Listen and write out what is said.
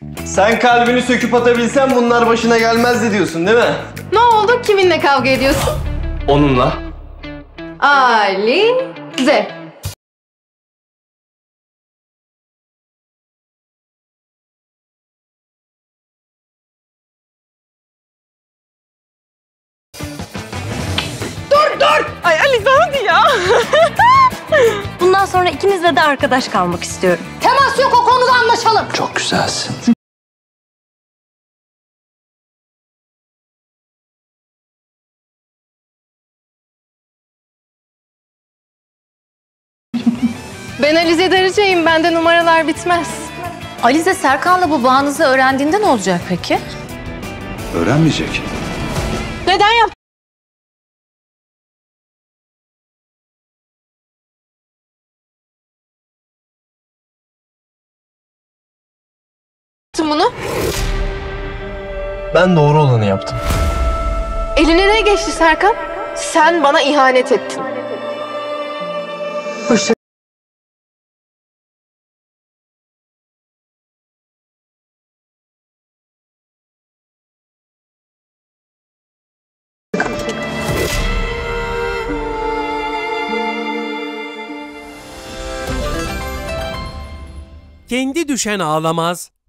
Sen kalbini söküp atabilsen bunlar başına gelmezdi diyorsun değil mi? Ne oldu? Kiminle kavga ediyorsun? Onunla. Alize. Dur! Ay Alize hadi ya. Bundan sonra ikinizle de arkadaş kalmak istiyorum. Temas yok, o konuda anlaşalım. Çok güzelsin. Ben Alize Darıcı'yım. Bende numaralar bitmez. Alize Serkan'la bu bağınızı öğrendiğinde ne olacak peki? Öğrenmeyecek. Neden yaptın bunu? Ben doğru olanı yaptım. Eline ne geçti Serkan? Sen bana ihanet ettin. Kendi düşen ağlamaz,